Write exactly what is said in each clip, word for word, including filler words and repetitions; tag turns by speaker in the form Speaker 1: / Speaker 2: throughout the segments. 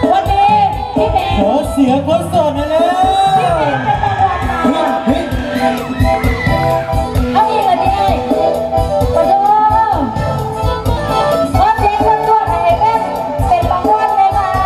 Speaker 1: วันนี้พี่เบน
Speaker 2: ขอเสียงคนโสดหน่อยเลย
Speaker 1: พี่เบนเป็นตำรวจมาเอาอีกเหรอพี่ขอโทษขอเสียงคนโสดให้เบนเป็นตำรวจเลยค่ะ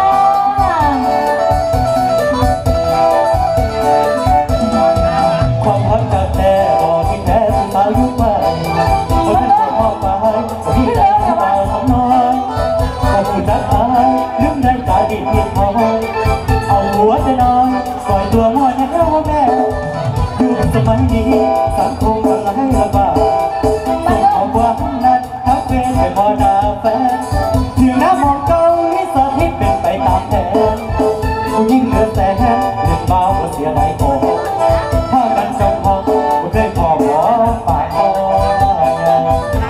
Speaker 2: ความรักจากแต่บอกที่แท้สุดท้ายยุบไปคนที่จะมอบไปที่ใจที่เบาสำน้อยก็คือจัดอายลืมได้ใจดีที่เขาเอาหัวจะนอนปล่อยตัวมอดแค่ว่าแม่อยู่สมัยนี้สังคมมันไร้ระบาดส่งของว่านัดทักเวรไปพอดาแฟนถึงน้ำมองเกาลิสทิศเป็นไปตามแผนผู้ยิ่งเกินแสนเลืมเบาก็เสียดายโกถ้ากันจงพอก็เคยพอหมอฝ่ายอ่อน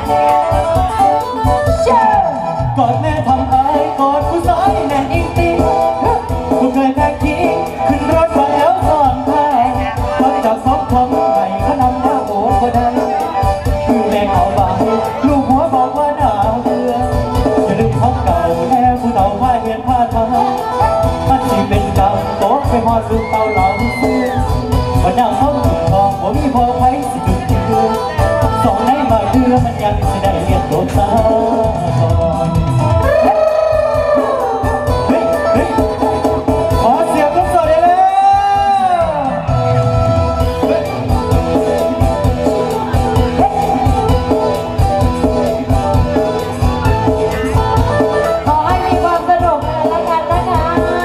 Speaker 2: กอดแม่ทำอายกอดผู้สายแน่นอีกทีกูเคยแพ้ทิ้งขึ้นรถมาแล้วซ้อนท้ายรถจับซบทำไมเขานำแล้วโอ้ก็ได้คือแม่เอาบ่ายลูกหัวบอกว่าหน้าเบื่ออย่าลืมของเก่าแน่ผู้เต่าว่าเห็นผ้าทางมันสิเป็นกรรมโต๊ะไปหอดลูกเต่าเหล่าเสื้อวันหน้าเขาถึงทองผมมีพอไว้สิจุดเดือสองในมาเดือมันยังสิได้เรียนโดนตาก่อนขอเสียงทุกคนเลยเลย
Speaker 1: ขอให้มีความสนุกกันแล้วกันนะคะ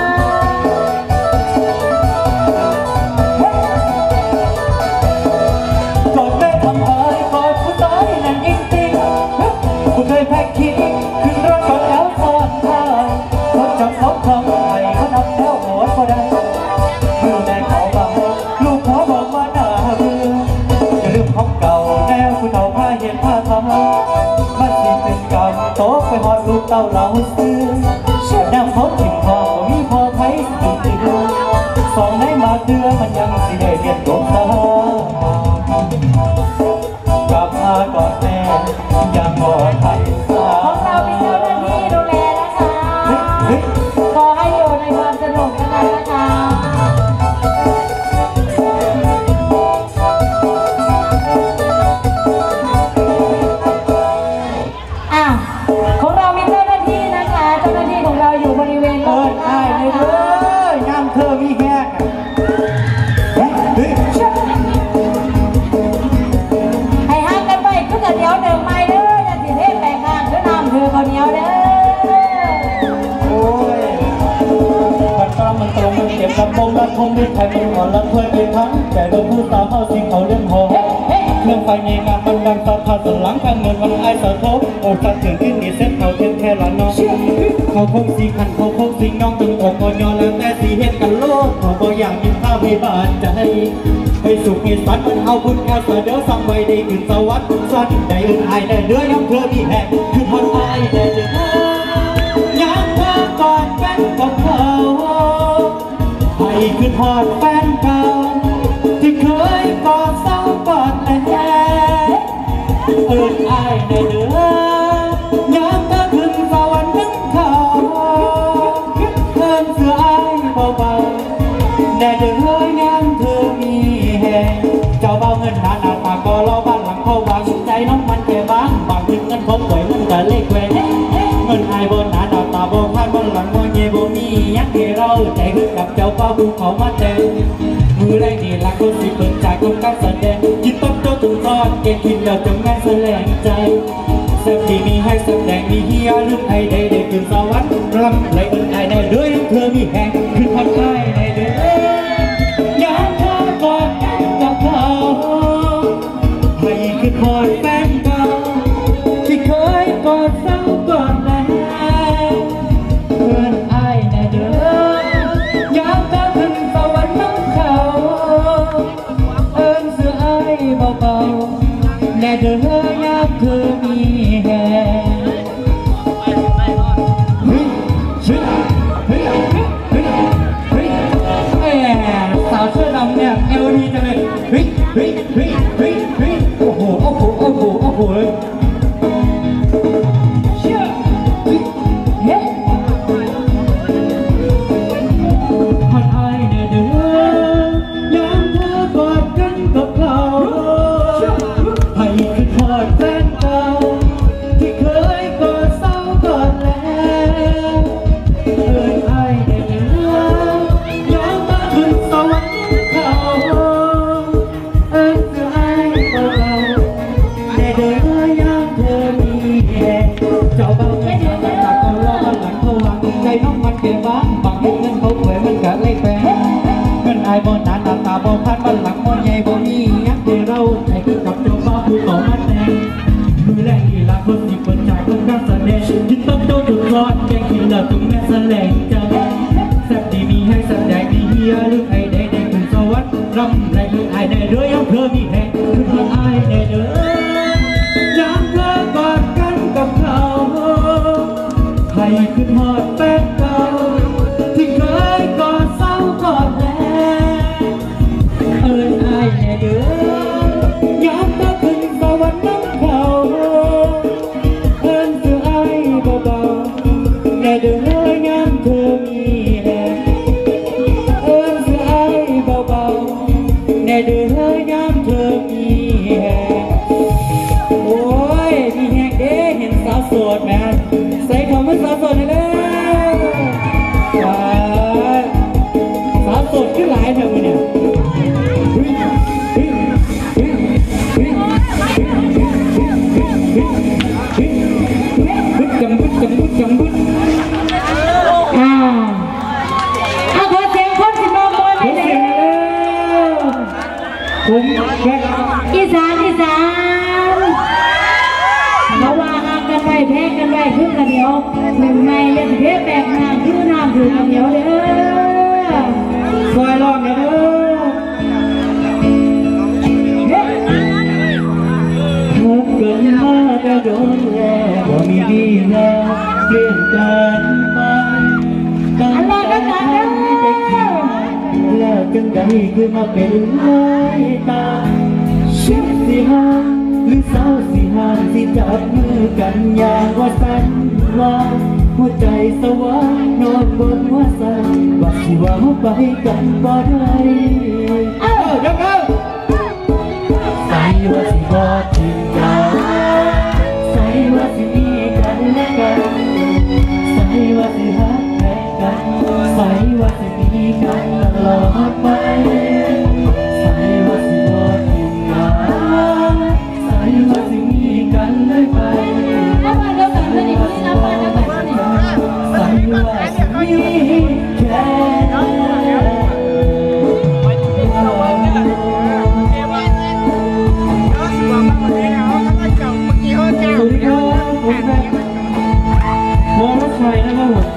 Speaker 2: กอดแม่ทำอายกอดผู้ตายนั่นจริงๆกูเคยแพ้ทิ้งขึ้นรถก่อนแล้วซ้อนท้ายรถจับเขาทำไมเขานำแล้วโหดก็ได้มือแม่เขาบ้าลูกหัวบอกว่าหน้าเบื่ออย่าลืมของเก่าแนวผู้เต่าผ้าเห็นผ้าทำมันสิเป็นกรรมโต๊ะไปหอดลูกเต่าเหล่าเสื้อน้ำเขาถิ่มทองมีพอไผ่สุดที่ดูสองในมาเดือมันยังสิได้เรียนโดนตากลับมาก่อนแม่ยังมองใครสา
Speaker 1: ของเรามีเจ้าหน้าที่ดูแลนะคะขอให้อยู่ในความสนุกกันนะคะอ่ะของเรามีเจ้าหน้าที่นะคะเจ้าหน้าที่ของเราอยู่บริเวณร
Speaker 2: เอิ้
Speaker 1: อบ
Speaker 2: นไอ้เลยเด้อยามเธอมีแหก
Speaker 1: ให้ห้ามกันไปก็จะเดี๋ยวเดิมไม่เด้ออย่าสิเทแปลงงานเพื่อน้ำเธอคนเดียวเด้อ
Speaker 2: โอ้ยมันตามมันตรงมันเก็บลำโพงลำโพงด้วยไทยมันอ่อนลำถ้วยไปทั้งแต่โดนผู้สาวเข้าสิงเขาเรื่องหอเรื่องไฟในงานมันดังสะพานสนหลังข้างเงินวันไอ้สะทบโอ้ฟันถึงขึ้นนี่เส้นเขาเทียนแค่ละน้องเขาคงสีขันเขาคงสีน้องตึงอกก็ยอแล้วแต่สีเห็นกันโลกเขาก็อยากมีข้าวให้บาดใจให้สุขมีสัตว์มันเอาบุญแค่เสด็จสั่งไว้ได้ขึ้นสวรรค์สัตว์ได้อื่นไอ้ได้เดือยยังเธอมีแหกคือคนไอ้ได้เจอยังเธอก่อนแฟนกับเขาให้คือทอดแฟนเก่าที่เคยกอดเศร้ากอดแต่แย่เอิ้นไอ้ได้เดือยยังเธอขึ้นสวรรค์นึกเขาเอิ้นเสือไอ้เบาๆได้เดือยยังเธอมีแหงเจ้าเบาเงินหนาหนาตาก็รอบ้านหลังเขาวางใจน้องมันแค่บ้างบางถึงเงินคงไหวมันแต่เล็กแหวนเงินไอ้บนหนาหนาตาบ่พานบนหลังบ่เย่บ่มียักษ์ให้เราใจขึ้นกับเจ้าเป้าภูเขามาแต่มือแรกนี่หลังคนสิเปิดใจคนการแสดงคิดต้นโตถึงตอนเก่งคิดแล้วจงงานแสดงใจเสพที่มีให้แสดงมีเฮียลืมไอ้ได้ได้ขึ้นสวรรค์รำไรเอิ้นไอ้ได้เดือยเธอมีแหงคือพันไอ้ได้เดือยยามเธอกอดกับเขาให้คือคอยแฟนเก่าที่เคยกอดเศร้ากอดแล้วเพื่อนไอ้แน่เด้อยามเธอขึ้นสวรรค์น้ำเขาเอิ้นเสือไอ้เบาๆแน่เด้อยามเธอมีแหงเฮ้ยเฮ้ยเฮ้ยเฮ้ยเก็บบ้างบางเงินเขาเผยมันกะเลยแปลเงินอายบ่นานหน้าตาบ่พัดบ้านหลังบ่ใหญ่บ่มียักษ์เดี๋ยวเราใจคือกับเจ้าบ้าผู้ต่อมาแต่งมือแรกนี่ละคนที่เปิดใจต้องการแสดงยึดต้องโดนจุดรอดแกกินแล้วถึงแม่แสลงจังแซ่บดีมีให้แสดงดีเฮียหรือไอ้ได้ได้เป็นสวัสดิ์รำไรคือไอ้ได้เรื่อยเอาเธอมีแห่งคือไอ้ได้เด้อยามเธอกอดกันกับเขาให้ขึ้นหอดแป้งเก่าที่เคยกอดเศร้ากอดแลเอิญไอ้แน่เด้อยามเธอขึ้นสวรรค์น้ำเขาเอิญคือไอ้เบาๆแน่เด้อยามเธอมีแรงเอิญคือไอ้เบาๆแน่เด้อยามเธอมีแรงโอ้ยมีแหงเด้เห็นสาวโสดแม่ใส่คำว่าสาวโสดเลยว้าสาวโสดขึ้นหลายเถอะมึงเนี่ยบึ้ดจังบึ้ดจังบึ้ดจังบึ้ด
Speaker 1: อ่าเอาขอเสียงคนสิบโมงคนไปเลย
Speaker 2: ผมแค่
Speaker 1: อีสานอีสานเขาว่าหักกันไปแพ้กันไปพึ่งกันเดียวหนึ่งในยันเทแบกน้ำคือน้ำถือกันเดียวเด้อ
Speaker 2: ซอยรอบเนี่ยเด้อรักกันมาแต่โดนแล้วว่ามีดีแล้วเปลี่ยนกันไปตั้งแต่ทำให้ได้คิดแล้วจังใดคือมาเป็นไม้ตาชิดสิหาหรือสาวสิหาสิจับมือกันอย่างว่าสันว่าหัวใจสว่างนอนบนหัวใจว่าสิว่าไปกันบ่ได้เอ้าเดี๋ยวกันใส่ว่าสิบ่ทิ้งกันใส่ว่าสิมีกันและกันใส่ว่าสิหักแท้กันใส่ว่าสิมีกันตลอดไปใส่ว่าสิบ่ทิ้งกันใส่ว่าสิมีกันเลยไป
Speaker 1: น้ำมันเดียวกันเลยนี่น้ำมันเดียวกันเลย
Speaker 2: ใส่ว่าสิมีแค่มองรถไฟนะครับผม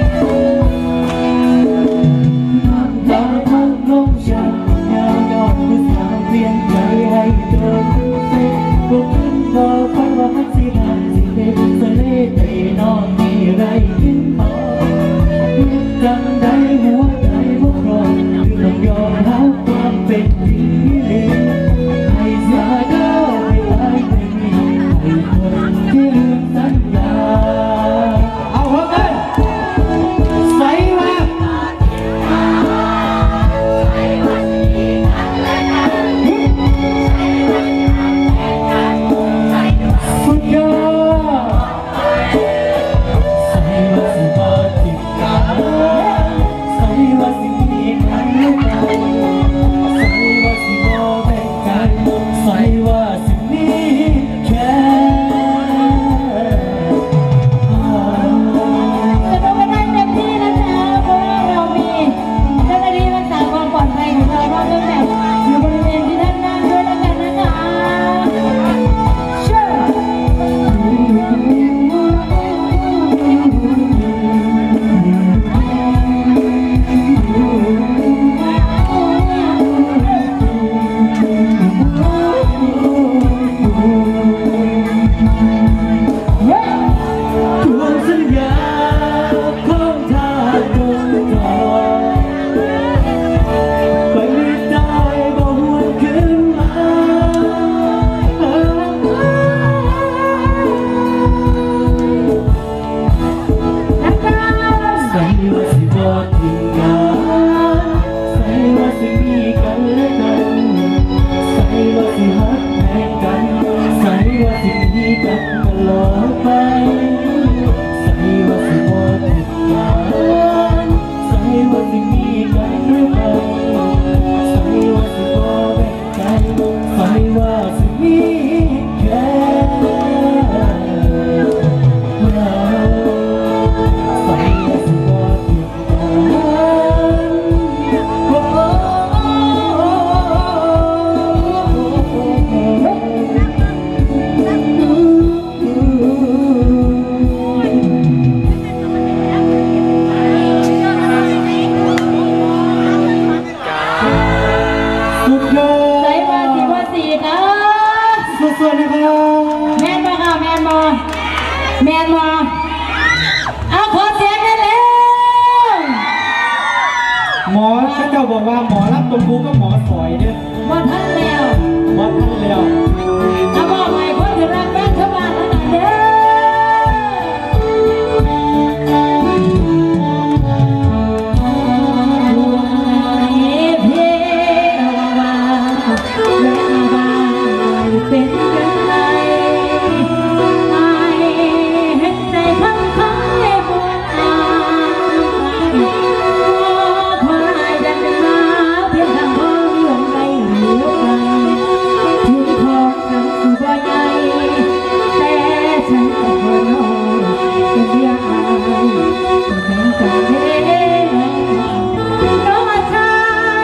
Speaker 2: น้ำตาพังลงฉันยาวยอดมือสาวเปลี่ยนใจให้เดินเส้นบุกขึ้นพอฝันว่าสิทำสิเป็นเสน่ห์ใจน้องมีไรขึ้นมาจำได้หัวใจพวกเราต้องยอมรับความเป็นจริงให้สาดาให้ตายไม่มีให้คนที่ลืมสัญญาเอาหัวใจใส่มาสุดยอดใส่ว่าสิบ่ทิ้งกันใส่ว่าสิมีกันและกันใส่ว่าสิบ่แบ่งกันใส่ว่าสิมีแค่
Speaker 1: จะต้องไปได้เต็มที่นะจ๊ะเพราะว่าเรามีเจ้าหน้าที่รักษาความปลอดภัยของเรารอบเรื่องแบบอยู่บริเวณที่ด้านหน้าด้วยแล้วกันนะจ๊ะเชื่
Speaker 2: ทวงสัญญาของทางตรงต่อไปไม่ได้บ่หวนคืนมาใส่ว่าสิบ่ทิ้งกันใส่ว่าสิมีกันและกันใส่ว่าสิหักแท้กันใส่ว่าสิมีกันตลอดไปใส่ว่าสิบ่ทิ้งกันใส่ว่าสิมีกันและกันใส่ว่าสิบ่แบ่งกันใส่ว่าสิมีแค่เราใส่ว่าสิบ่ทิ้งถ้าเจ้าบอกว่าหมอรับตรงกูก็หมอสวยเนี่ย
Speaker 1: ว่าท่านแล้ว
Speaker 2: หมอท่านแล้ว
Speaker 1: ถ้าบอกใหม่คนที่รักแม่ชาวบ้านทั้งนั้นเด้อเป็นยังไงไอ้เห็นใจพังคังให้ปวดอายพอไอ้ดันมาเพียงทางห้องเรื่องไรเหลียวไปถึงทองกันสู่บ่ใหญ่แต่ฉันก็ขอน้องเป็นเดียวอายเป็นแฟนกันเด้น้องชาย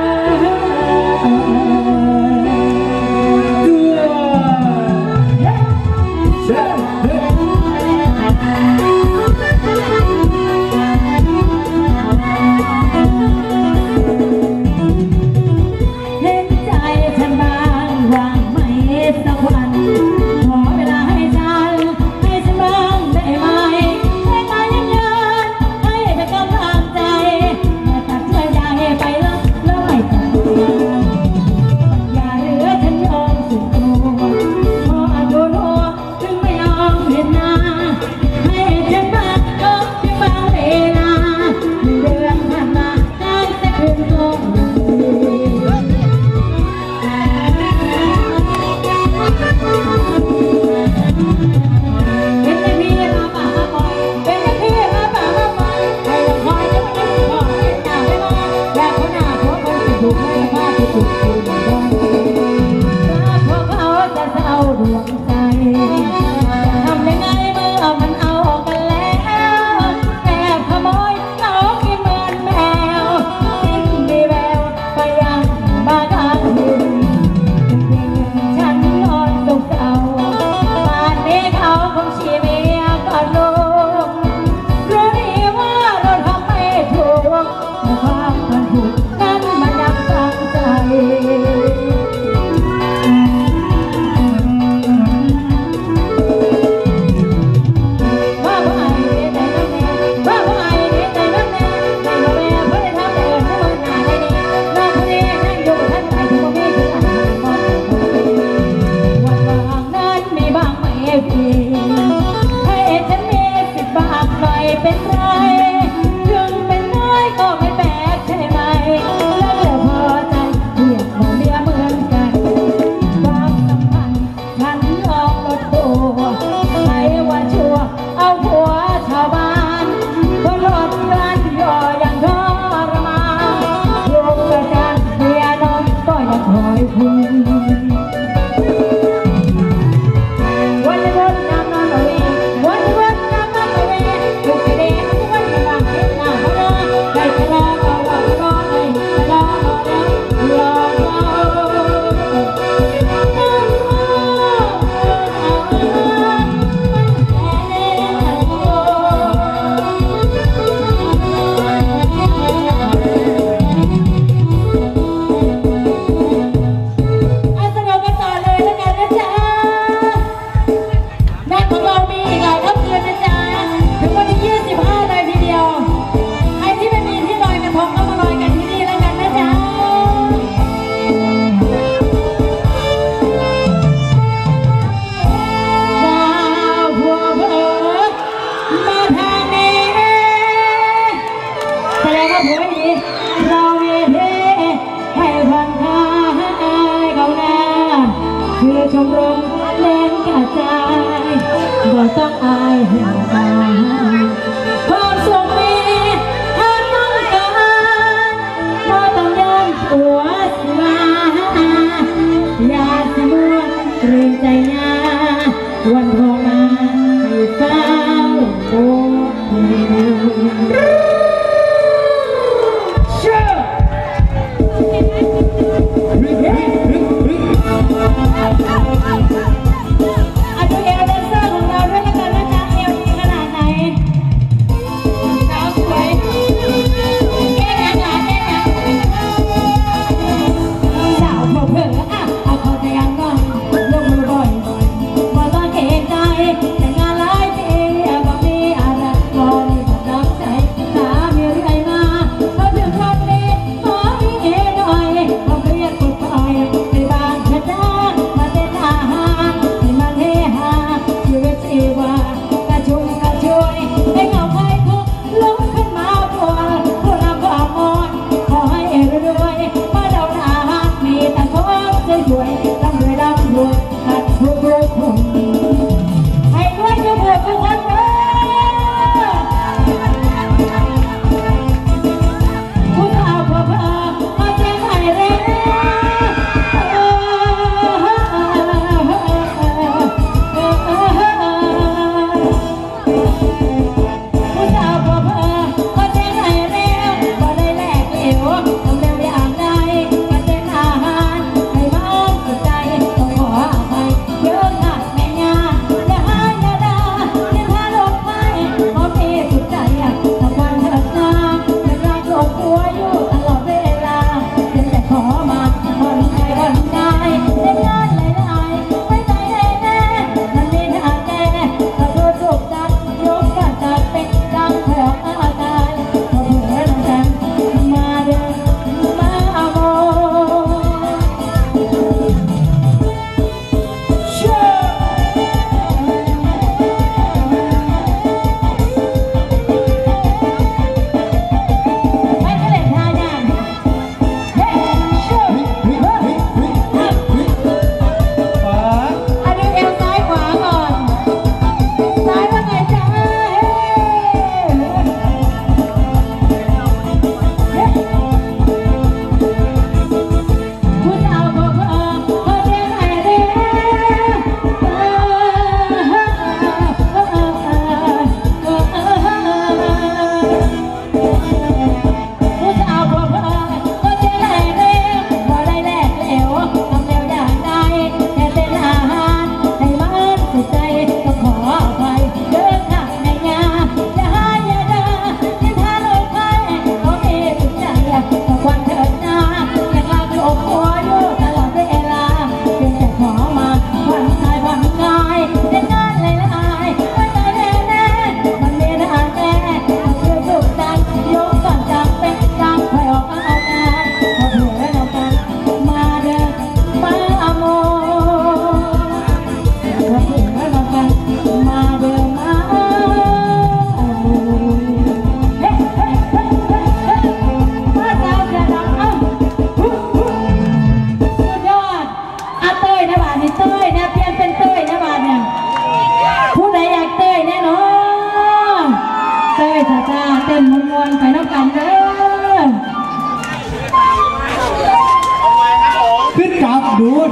Speaker 1: เห็นใจฉันบ้างว่างไหมสักวันขอเวลาให้ฉันให้ฉันบ้างได้ไหมให้ตายยังยันให้เป็นกำลังใจอย่าตัดเชื่อใจไปแล้วแล้วไม่ตัดอย่าเหลือฉันยอมสุดตัวพอโดนหัวถึงไม่ยอมเห็นหน้าให้ฉันบ้างก็เพียงบางเวลาเดือนผ่านมาได้แต่คืนลงเป็นแต่พี่มาป่ามาปล่อยเป็นแต่พี่มาป่ามาปล่อยให้เราคอยจะไม่ได้ขอให้ตาไม่มาอยากเขาหน้าเขาคนจะถูกไม่มาที่ถูกถูกไม่ได้รักเพราะเขาจะเศร้าดวงใจทำยังไงเมื่อมันเอากันแล้วแอบขโมยเอากินเหมือนแมวสิ้นมีแววไปยังบ้านทางอื่นฉันนอนตกเศร้าป่านนี้เขาคงชีเมียก่อนลูกรู้ดีว่าเราทำไม่ถูกแต่ความมันถูกนั้นมันยังตั้งใจ ว่าบ่อายเด้ใจน้ำแน่ว่าบ่อายเด้ใจน้ำแน่ใจบ่แม่เพิ่นได้ทำแต่เอิ้นให้มันหน้าได้ดีน้องผู้นี้นั่งอยู่ท่านใดที่บ่มีคืออันบ่วันว่างนั้นมีบ้างไหมพี่ให้ฉันมีสิบบาทหน่อยเป็นไรถึงเป็นน้อยก็ไม่แปลกใช่ไหมแล้วเหลือพอใจเรียกว่าเมียเหมือนกันความสัมพันธ์ฉันลองลดตัวไม่ว่าชั่วเอาหัวชาวบ้านก็ลดกันย่ออย่างทรมานลูกกระจานเมียน้องก็ยังคอยคุณวันนี้วันน้ำนอนเอาเองวันนี้วันน้ำนอนเอาเองลูกเด็กวันนี้บางเห็นหน้าเขาเลยได้ทะเลาะก็ว่าทะเลาะเลยทะเลาะแล้วรอเอาสนุกกันต่อเลยแล้วกันนะจ๊ะงานของเรามีอีกหลายค่ำคืนนะจ๊ะถึงวันที่ยี่สิบห้าเลยทีเดียวใครที่ไม่มีที่ลอยกระทงก็มาลอยกันที่นี่แล้วกันนะจ๊ะดาวหัวเผลอมาทางนี้แสดงว่าผัวดีเรามีเทให้ผ่อนคลายเขาหน้าคือชมรมเล่นกระจายบ่ต้องอายเห็นตาความสุขมีถ้าต้องการบ่ต้องย้อนตัวสิมาอย่าสิมัวเกรงใจงาวันทองมาให้เฝ้าโอ้เชื่ออาดูเอลเดนเซอร์ของเราด้วยแล้วกันนะจ๊ะเอล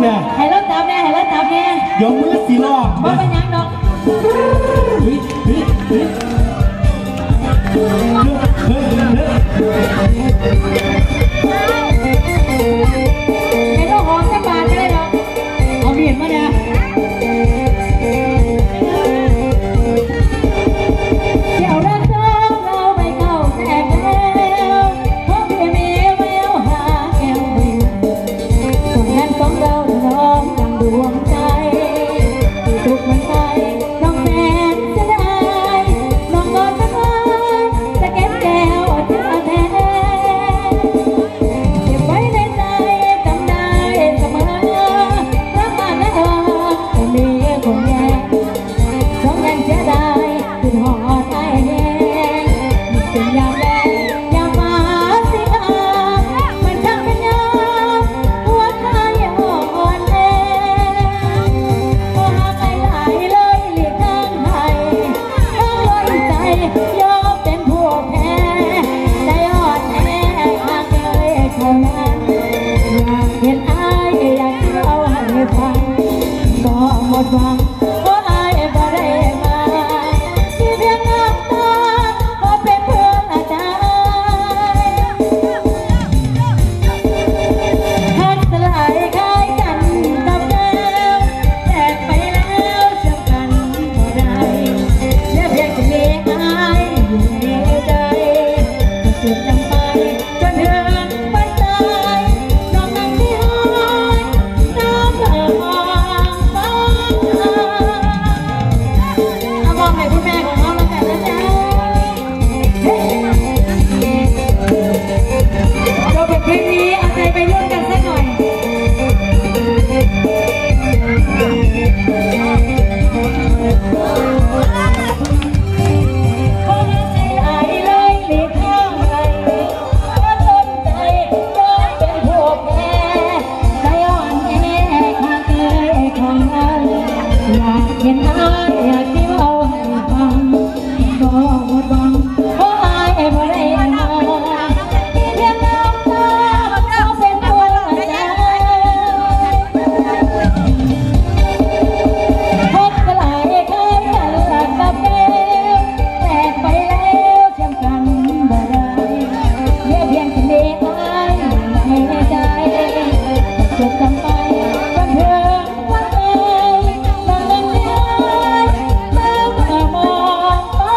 Speaker 2: เนี่ย
Speaker 1: ให้รถจับแน่ให้รถจับแน่
Speaker 2: เดี๋ยวมือสีลอก
Speaker 1: บ่เป็นยังดอก
Speaker 2: เฮ้ยเฮ้ยเฮ้ยเฮ้ยเฮ้ย
Speaker 1: ให้รถหอมสักบาทก็ได้ดอกเอามีดมาเนี่ยเดี๋ยวรักเราไปเข้าแทนแล้วเพราะเพียงมีแววหาแก้ววิวส่วนงานของเราน้องดังดวงใจทุกวันไปน้องแสนจะได้น้องกอดกันไว้จะเก็บแก้วเธอแทนเก็บไว้ในใจจำได้เสมอรักมาและเธอจะมีคนแย่น้องยังเสียดายคือหอดไอ้แห้งเป็นยามแรงยามมาสิบามันช่างเป็นยามหัวใจอ่อนแอพอหาใครหลายเลยหลีกทางให้ต้องลอยใจยอมเป็นผู้แพ้ใจอ่อนแอหากเลยเท่านั้นอยากเห็นอ้ายอยากเล่าให้ฟังก็หมดหวังเพราะอ้ายบ่ได้มาที่เพียงน้ำตาก็เป็นเพื่อนใจหักสลายคล้ายกันกับแล้วแตกไปแล้วเชื่อกันบ่ได้เหลือเพียงจะมีอ้ายอยู่ในใจสุดจำไปจนถึงวันตายน้องนั่งที่ห้อยน้ำเอ่อมองฟ้าเอามองให้คุณแม่ของน้องแล้วกันนะจ๊ะเราเป็นเพลงนี้เอาใจไปร่วมกันสักหน่อยพอมาใจหายเลยหลีกทางให้ก็ทนใจยอมเป็นผู้แพ้ใจอ่อนแอข้างเกยของนั้นอยากเห็นอ้ายอยากที่เอาให้ฟังก็หมดหวังเพราะอ้ายบ่ได้มาที่เพียงน้ำตาเขาเป็นตัวใจพบสลายคล้ายกันกับแก้วแตกไปแล้วเชื่อมกันบ่ได้เหลือเพียงที่มีอ้ายในใจจดจำไปจนถึงวันตายน้องนั้นที่อ้ายน้ำเอ่อมองฟ้า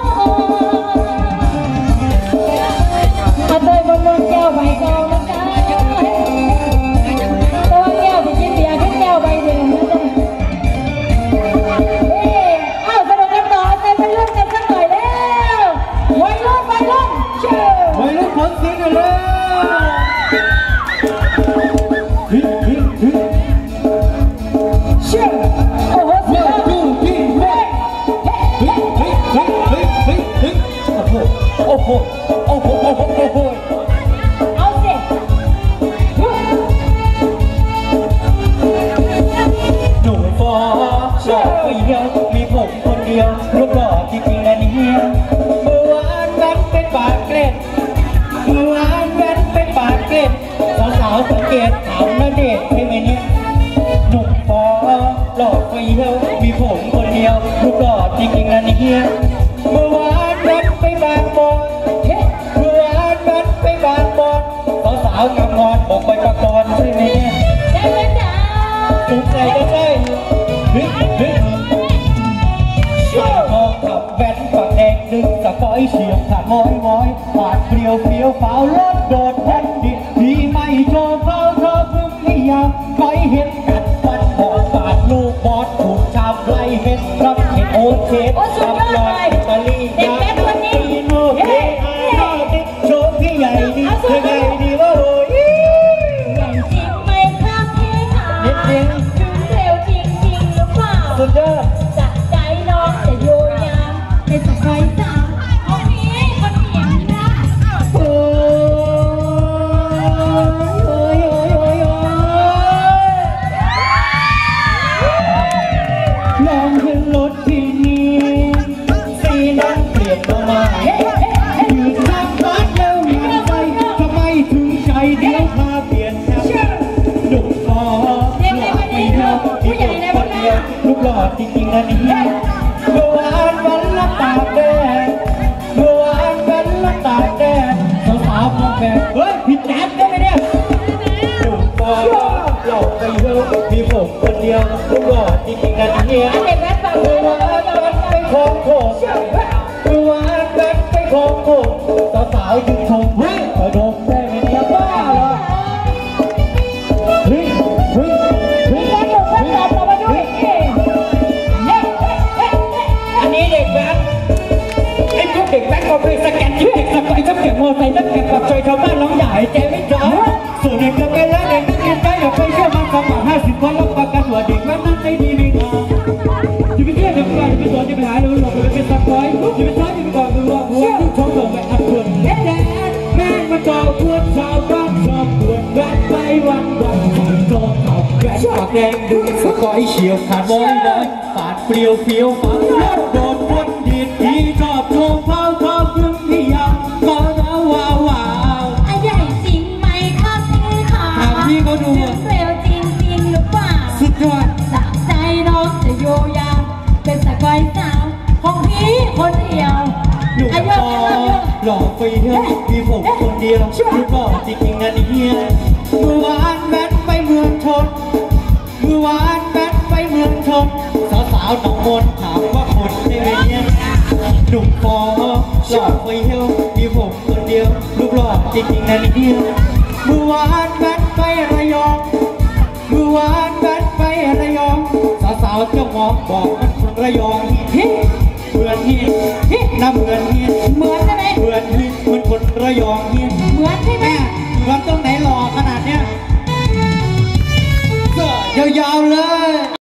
Speaker 1: มาเตยบนบนแก้วใบเก่านะจ๊ะตัวแก้วที่กินเบียร์ขึ้นแก้วใบเดิมนะจ๊ะเอ้เอาสนุกกันต่อใจไปรุ่นกันสักหน่อยแล้ววัยรุ่นวัยรุ่นเชื่อ
Speaker 2: ไว้ลูกคนสิงกันเลยเฮ้ยเฮ้ยเฮ้ย
Speaker 1: เชื่อโอ้โหเชื่อ
Speaker 2: one two three four เฮ้ยเฮ้ยเฮ้ยเฮ้ยเฮ้ยเฮ้ยโอ้โหโอ้โหโอ้โหโอ้โหโอ้โห
Speaker 1: เอาสิ
Speaker 2: หนูฟอชอบผู้เดียวมีผมคนเดียวรูปหล่อจริงๆนะเนี่ยเมื่อวานนั้นเป็นปากเกล็ดเมื่อวานนั้นเป็นปากเกล็ดสาวๆสังเกตถามนาเดชน์ใช่ไหมเนี่ยหนุ่มฟอหล่อผู้เดียวมีผมคนเดียวรูปหล่อจริงๆนะเนี่ยเมื่อวานนั้นไปบางบอนเมื่อวานนั้นไปบางบอนสาวๆกำงอนบอกไปประกอนใช่ไหมเนี่ย
Speaker 1: ได้ไหมจ๊ะ
Speaker 2: ถูกใจก็ได้เฮ้ยเฮ้ยช่วยมองขับแว่นปากแดงดึงสะก้อยเฉียบขาดม้อยม้อยปาดเปรียวเปรียวเฝ้ารถโดดแผ่นดินดีไม่โชว์เฝ้าเธอพึ่งนิยามคอยเห็นกัดฟันหอกปาดลูกบอสถูกชามไล่เห็นรับเห็นโอเชฟทำลอยตะลียาตีโนเฮอาติโชว์พี่ใหญ่ดียังไงดีวะโอ้ย
Speaker 1: อย่างจริงไหมครับพี่ขา
Speaker 2: นิดนึง
Speaker 1: คืนเร็วจริงจริงหรือเปล่า
Speaker 2: สุดยอด
Speaker 1: จัดใจน้องจะโยยามในสกอยสามเอาพี่คนเหียงนะ
Speaker 2: โอ้ยโอ้ยโอ้ยโอ้ยโอ้ยลองขึ้นรถที่นี่สีนั้นเปลี่ยนมาใหม่อยู่ทางบ้านแล้วมีใจจริงๆนะเนี่ยเมื่อวานวันละตากแดดเมื่อวานวันละตากแดดสาวๆมองแบบเฮ้ยผิดแดดได้ไหมเนี่ยหนุ่มฟอหลอกไปเยอะมีผมคนเดียวลูกหล่อจริงๆนะเนี่ยเมื่อวานวันไปของโขกเมื่อวานวันไปของโขกสาวๆยืนชมเฮ้ยกระโดดได้ไหมเนี่ยบ้าเหรอเฮ้ยเฮ้ยเฮ้ยอันนี้เด็กแว้นไอ้พวกเด็กแว้นเขาเคยสแกนชื่อเด็กสกอยชอบเก็บโมไซค์ชอบเก็บกับชอยชาวบ้านน้องใหญ่ใจไม่จ้าส่วนเด็กจะเป็นแล้วเด็กนักเรียนใจอย่าไปเชื่อมันสมัครห้าสิบคนรับประกันว่าเด็กแว้นนั้นไม่ดีไม่งามจะไปเที่ยวเด็กแว้นจะไปสอนจะไปหาดูหลอกจะไปสกอยจะไปซ้อนจะไปก่อนดูว่าหัวที่ชงลงไปอัดเพื่อนแดดแม่มาต่อพวกชาวบ้านชอบปวดแว้นไปวันวันชอบชอบแว้นปากแดงดูสกอยเฉียวขาดบอยบอยปาดเปรี้ยวเฟี้ยวฝังโดนวนดีดที่ชอบโชว์เผาชอบพึ่งที่ยาวขอว้าวว้าวว้าว
Speaker 1: ใหญ่จริงไหมครับพี่ขา
Speaker 2: ถามพี่เขาดู
Speaker 1: เร็วจริงจริงหรือเปล่า
Speaker 2: สุดยอด
Speaker 1: สักใจน้องจะโยยาวเป็นสกอยสาวของพี่คนเดียว
Speaker 2: หนุ่มฟอหล่อไปเยอะมีผมคนเดียวรูปหล่อจริงๆนะเนี่ยเมื่อวานแว้นไปเมืองชนเมื่อวานแว้นไปเมืองชนสาวๆหนองมนถามว่าคนได้ไหมเนี่ยหนุ่มฟอหล่อไปเยอะมีผมคนเดียวรูปหล่อจริงๆนะเนี่ยเมื่อวานแว้นไประยองเมื่อวานแว้นไประยองสาวๆเจ้ามองบอกมันคนระยองฮิเหมือนฮิฮิน้ำเหมือนฮิ
Speaker 1: เหมือนใช่ไหม
Speaker 2: เหมือนฮิเหมือนคนระยองฮิ
Speaker 1: เหมือนใช่ไหม
Speaker 2: เหมือนตรงไหนหล่อขนาดเนี้ยเสื้อยาวๆเลย